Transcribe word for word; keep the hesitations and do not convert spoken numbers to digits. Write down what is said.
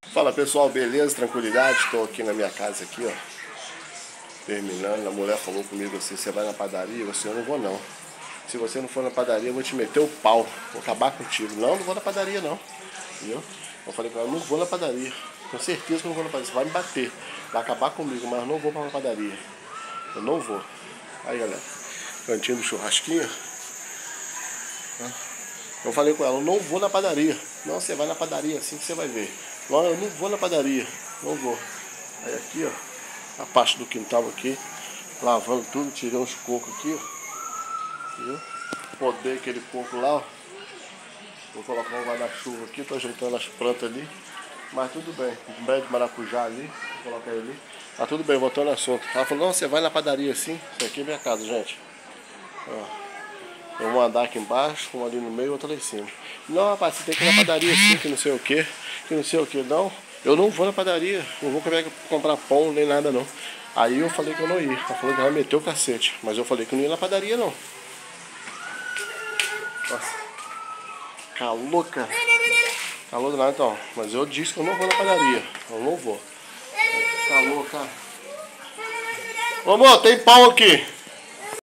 Fala pessoal, beleza? Tranquilidade? Estou aqui na minha casa aqui, ó. Terminando, a mulher falou comigo assim, você vai na padaria? Eu disse, eu não vou não. Se você não for na padaria, eu vou te meter o pau. Vou acabar contigo. Não, não vou na padaria não. Entendeu? Eu falei pra ela, não vou na padaria. Com certeza que eu não vou na padaria. Você vai me bater. Vai acabar comigo, mas eu não vou pra uma padaria. Eu não vou. Aí galera, cantinho do churrasquinho. Eu falei com ela, eu não vou na padaria. Não, você vai na padaria assim que você vai ver. Não, eu não vou na padaria. Não vou. Aí aqui, ó, a parte do quintal aqui, lavando tudo, tirei uns cocos aqui, ó. Viu? Podei aquele coco lá, ó. Vou colocar um guarda-chuva aqui, tô ajeitando as plantas ali. Mas tudo bem. Um pé de maracujá ali, vou colocar ele ali. Tá tudo bem, voltando ao assunto. Ela falou, não, você vai na padaria assim. Isso aqui é minha casa, gente. Ó. Eu vou andar aqui embaixo, um ali no meio e outro lá em cima. Não, rapaz, você tem que ir na padaria assim, que não sei o que, que não sei o que. Não, eu não vou na padaria, não vou comprar pão nem nada não. Aí eu falei que eu não ia. Ela falou que ela meteu o cacete, mas eu falei que eu não ia na padaria não. Nossa, calor, cara. Calor do nada então, mas eu disse que eu não vou na padaria. Eu não vou. Calor, cara. Ô amor, tem pão aqui.